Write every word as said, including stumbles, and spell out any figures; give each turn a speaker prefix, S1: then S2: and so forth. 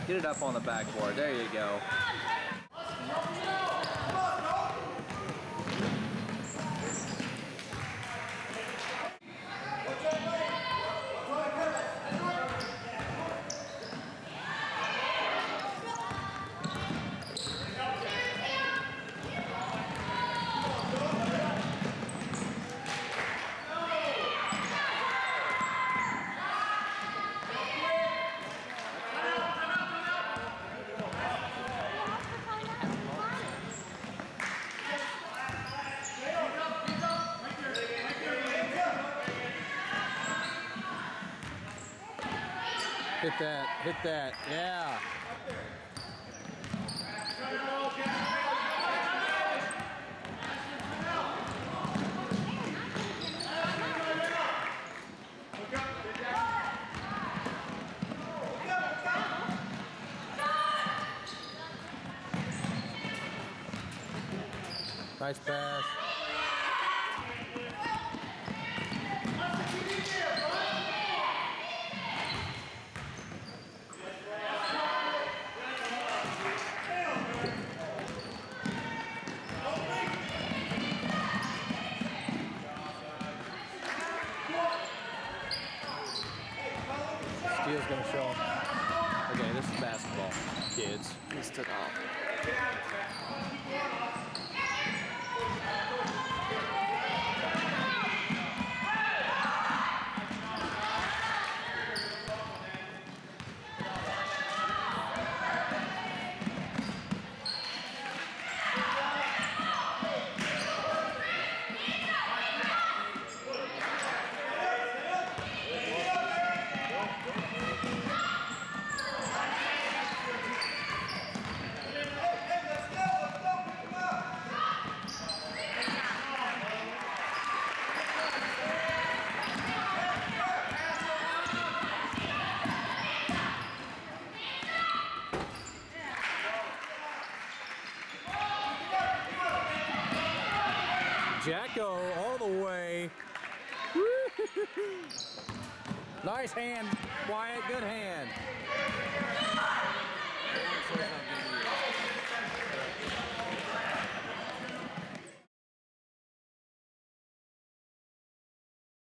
S1: Get it up on the backboard. There you go.
S2: Hit that, hit that, yeah. Nice pass. Steele's gonna show him. Okay, this is basketball, kids.
S3: He stood off.
S2: Jacko all the way. Nice hand, Wyatt. Good hand.